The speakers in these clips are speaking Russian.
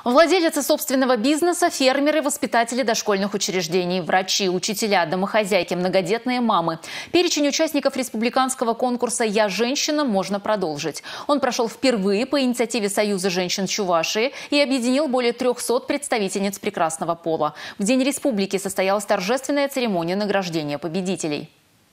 Владелицы собственного бизнеса, фермеры, воспитатели дошкольных учреждений, врачи, учителя, домохозяйки, многодетные мамы. Перечень участников республиканского конкурса «Я женщина» можно продолжить. Он прошел впервые по инициативе Союза женщин Чувашии и объединил более 300 представительниц прекрасного пола. В День республики состоялась торжественная церемония награждения победителей.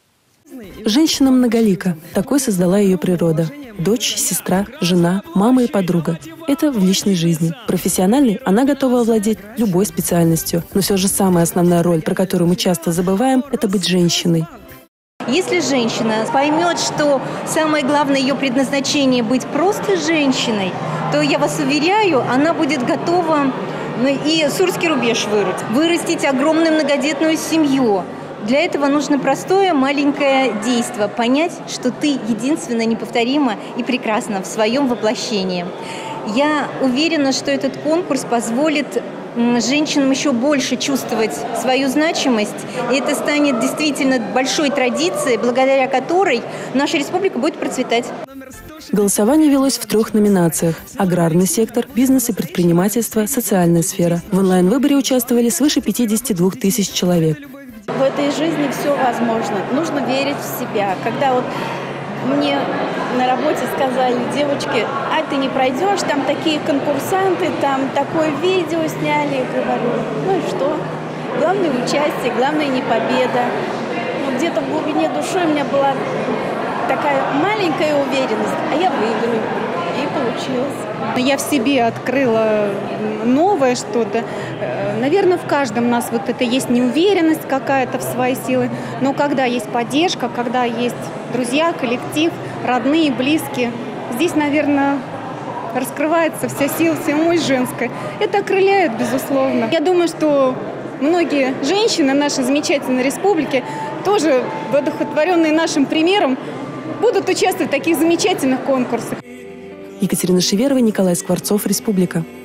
Женщина многолика. Такой создала ее природа. Дочь, сестра, жена, мама и подруга. Это в личной жизни. Профессиональной она готова овладеть любой специальностью. Но все же самая основная роль, про которую мы часто забываем, это быть женщиной. Если женщина поймет, что самое главное ее предназначение быть просто женщиной, то, я вас уверяю, она будет готова и Сурский рубеж вырастить огромную многодетную семью. Для этого нужно простое маленькое действие – понять, что ты единственная, неповторима и прекрасна в своем воплощении. Я уверена, что этот конкурс позволит женщинам еще больше чувствовать свою значимость. И это станет действительно большой традицией, благодаря которой наша республика будет процветать. Голосование велось в 3 номинациях – аграрный сектор, бизнес и предпринимательство, социальная сфера. В онлайн-выборе участвовали свыше 52 тысяч человек. В этой жизни все возможно. Нужно верить в себя. Когда вот мне на работе сказали девочки: а ты не пройдешь, там такие конкурсанты, там такое видео сняли. Говорю, ну и что? Главное участие, главное не победа. Но где-то в глубине души у меня была такая маленькая уверенность, а я выиграю. И получилось. Я в себе открыла новое что-то. Наверное, в каждом нас вот это есть неуверенность какая-то в свои силы. Но когда есть поддержка, когда есть друзья, коллектив, родные, близкие, здесь, наверное, раскрывается вся сила, вся мощь женская. Это окрыляет, безусловно. Я думаю, что многие женщины нашей замечательной республики, тоже воодухотворенные нашим примером, будут участвовать в таких замечательных конкурсах. Екатерина Шеверова, Николай Скворцов, Республика.